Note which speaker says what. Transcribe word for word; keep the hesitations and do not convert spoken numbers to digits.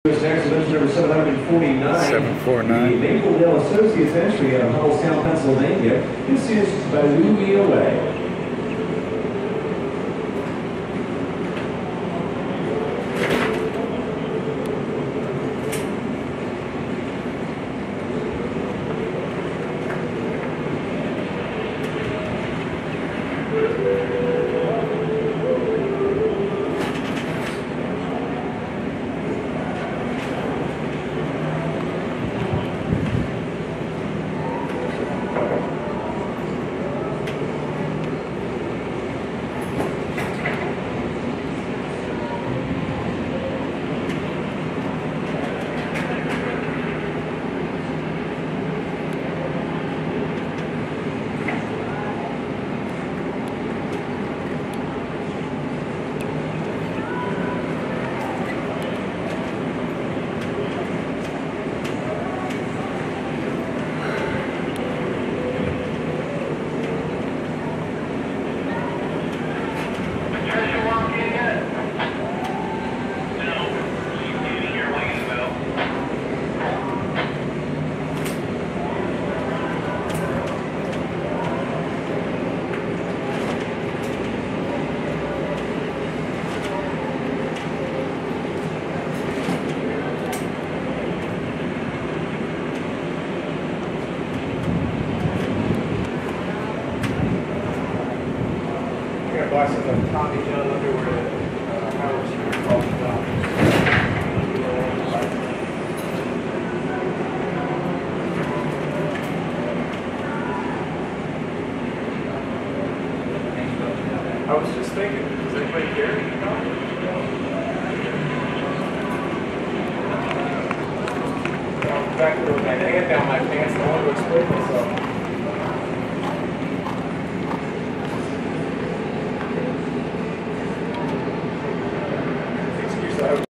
Speaker 1: Next event number seven forty-nine.
Speaker 2: seven forty-nine.
Speaker 1: The Mapledale Associates entry out of Huddletown, Pennsylvania. This is BALOU ME AWAY.
Speaker 3: Buy some of the Tommy John underwear that uh, Howard Stern calls about. I was just thinking, does anybody care? Back to the I get down my pants and I want to explain myself.